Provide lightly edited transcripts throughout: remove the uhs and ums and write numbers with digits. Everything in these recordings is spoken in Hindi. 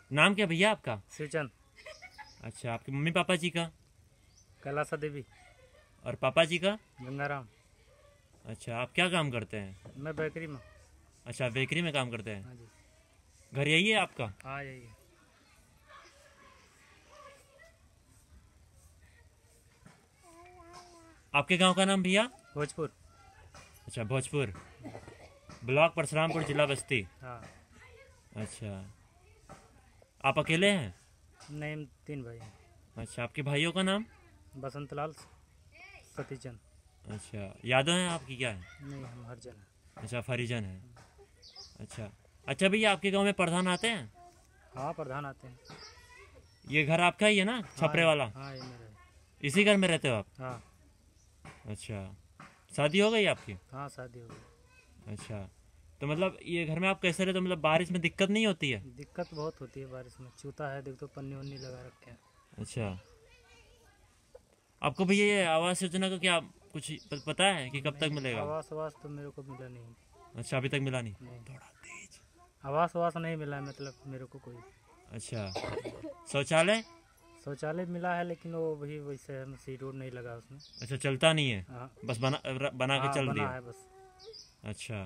नाम क्या भैया आपका? शिवचंद। अच्छा, आपके मम्मी पापा जी का? कैलासा देवी। और पापा जी का? गंगाराम। अच्छा, आप क्या काम करते हैं? मैं बेकरी में। अच्छा, बेकरी में काम करते हैं। हाँ जी। घर यही है आपका? हाँ यही है। आपके गांव का नाम भैया? भोजपुर। अच्छा, भोजपुर, ब्लॉक परशुरामपुर, जिला बस्ती। हाँ। अच्छा, आप अकेले हैं? नहीं, 3 भाई हैं। अच्छा, आपके भाइयों का नाम? बसंतलाल, सतीचंद। अच्छा, यादव हैं आपकी क्या है? नहीं, हम हरिजन हैं। अच्छा, फरीजन है। अच्छा। अच्छा भैया, आपके गांव में प्रधान आते हैं? हाँ, प्रधान आते हैं। ये घर आपका ही है ना, छपरे वाला? हाँ ये मेरा है। इसी घर में रहते हो आप? हाँ। अच्छा, शादी हो गई आपकी? हाँ शादी हो गई। अच्छा, तो मतलब ये घर में आप कैसे रहते हो? मतलब बारिश में दिक्कत नहीं होती है? दिक्कत बहुत होती है बारिश में। चूता है, देख तो पन्नी वन्नी लगा रखे हैं। अच्छा, आपको भैया ये आवास योजना का क्या कुछ पता है कि कब तक मिलेगा? आवास वास तो मेरे को मिला नहीं। अच्छा, अभी तक मिला नहीं? नहीं, थोड़ा तेज। आवास वास नहीं मिला है, मतलब मेरे को कोई। अच्छा, शौचालय? शौचालय मिला है, लेकिन वो वही वैसे है, सीट वोट नहीं लगा उसमें। अच्छा, चलता नहीं है? हाँ। बस बना के हाँ, चल बना दिया? है बस। अच्छा,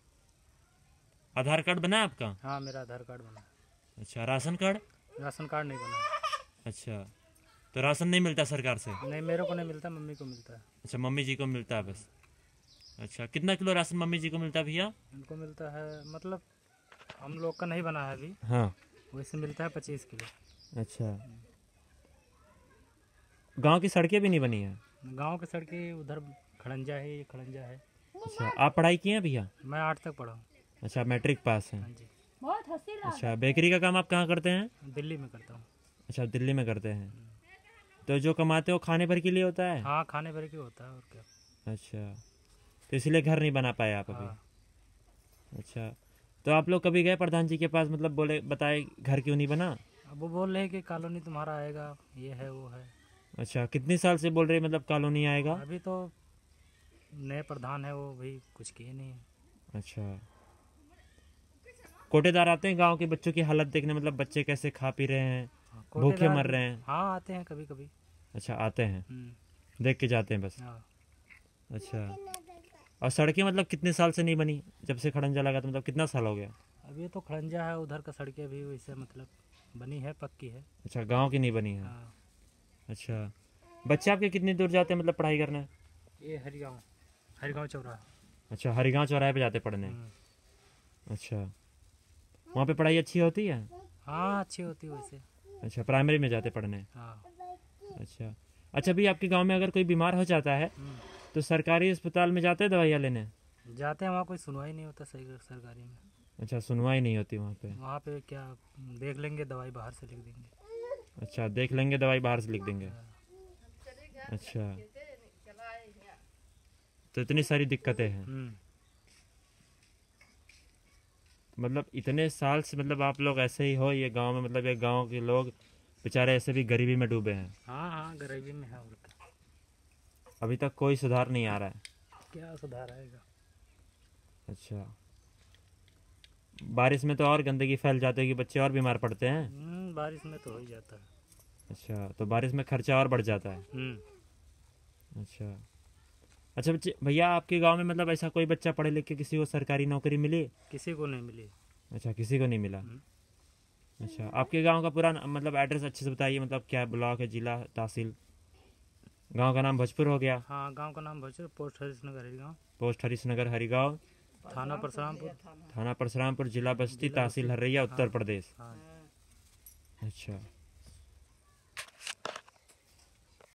आधार कार्ड बना है आपका? हाँ, मेरा आधार कार्ड बना है। अच्छा, राशन कार्ड? राशन कार्ड नहीं बना है। अच्छा, तो राशन नहीं मिलता सरकार से? नहीं, मेरे को नहीं मिलता, मम्मी को मिलता है। अच्छा, मम्मी जी को मिलता है बस। अच्छा, कितना किलो राशन मम्मी जी को मिलता है भैया? उनको मिलता है, मतलब हम लोग का नहीं बना है अभी। हाँ। वैसे मिलता है 25 किलो। अच्छा, गांव की सड़कें भी नहीं बनी है? गांव की सड़कें उधर खड़ंजा है, ये खड़ंजा है। अच्छा, आप पढ़ाई किए हैं भैया? मैं 8 तक पढ़ा हूँ। अच्छा, मैट्रिक पास हैं? हाँ जी। अच्छा, बेकरी का काम आप कहाँ करते हैं? दिल्ली में करता हूँ। अच्छा, दिल्ली में करते हैं। तो जो कमाते हो खाने भर के लिए होता है? हाँ, खाने भर के होता है और क्या। अच्छा, तो इसलिए घर नहीं बना पाए आप अभी? हाँ। अच्छा, तो आप लोग कभी गए प्रधान जी के पास, मतलब बोले बताए घर क्यों नहीं बना? अब वो बोल रहे हैं कि कॉलोनी तुम्हारा आएगा, ये है वो है। अच्छा, कितनी साल से बोल रहे मतलब कॉलोनी आएगा? अभी तो नए प्रधान है, वो भाई कुछ किए नहीं है। अच्छा, कोटेदार आते हैं गांव के बच्चों की हालत देखने, मतलब बच्चे कैसे खा पी रहे हैं, हाँ, भूखे कोटेदार मर भी- रहे हैं? हाँ आते हैं कभी कभी। अच्छा, आते हैं, देख के जाते हैं बस? हाँ। अच्छा, और सड़कें मतलब कितने साल से नहीं बनी? जब से खड़ंजा लगा तो मतलब कितना साल हो गया? अभी तो खड़ंजा है, उधर का सड़कें भी वैसे मतलब बनी है, पक्की है। अच्छा, गांव की नहीं बनी है? हाँ। अच्छा, बच्चे आपके कितनी दूर जाते हैं मतलब पढ़ाई करने? ये हरिगांव, हरिगांव चौराहा। अच्छा, हरिगांव चौराहे पे जाते पढ़ने? अच्छा, वहाँ पे पढ़ाई अच्छी होती है? हाँ अच्छी होती है वैसे। अच्छा, प्राइमरी में जाते पढ़ने? हाँ। अच्छा। अच्छा भी, आपके गांव में अगर कोई बीमार हो जाता है तो सरकारी अस्पताल में जाते हैं दवाइयाँ लेने? जाते हैं, वहाँ कोई सुनवाई नहीं होता सही सरकारी में। अच्छा, सुनवाई नहीं होती वहाँ पे? वहाँ पे क्या, देख लेंगे दवाई बाहर से लिख देंगे। अच्छा, देख लेंगे दवाई बाहर से लिख देंगे। अच्छा, तो इतनी सारी दिक्कतें हैं। मतलब इतने साल से मतलब आप लोग ऐसे ही हो ये गांव में? मतलब ये गांव के लोग बेचारे ऐसे भी गरीबी में डूबे हैं? हाँ हाँ, गरीबी में है और क्या। अभी तक कोई सुधार नहीं आ रहा है? क्या सुधार आएगा। अच्छा, बारिश में तो और गंदगी फैल जाती है कि बच्चे और बीमार पड़ते हैं? बारिश में तो हो ही जाता है। अच्छा, तो बारिश में खर्चा और बढ़ जाता है? अच्छा। अच्छा बच्चे भैया, आपके गांव में मतलब ऐसा कोई बच्चा पढ़े लिख के किसी को सरकारी नौकरी मिली? किसी को नहीं मिली। अच्छा, किसी को नहीं मिला? अच्छा, आपके गांव का पूरा मतलब एड्रेस अच्छे से बताइए, मतलब क्या ब्लॉक है, जिला, तहसील? गांव का नाम भोजपुर हो गया? हाँ, गांव का नाम भोजपुर, पोस्ट हरीशनगर हरिगांव। पोस्ट हरीशनगर हरिगांव, थाना परशुरामपुर। थाना परशुरामपुर, जिला बस्ती, तहसील हरैया, उत्तर प्रदेश। हाँ। अच्छा।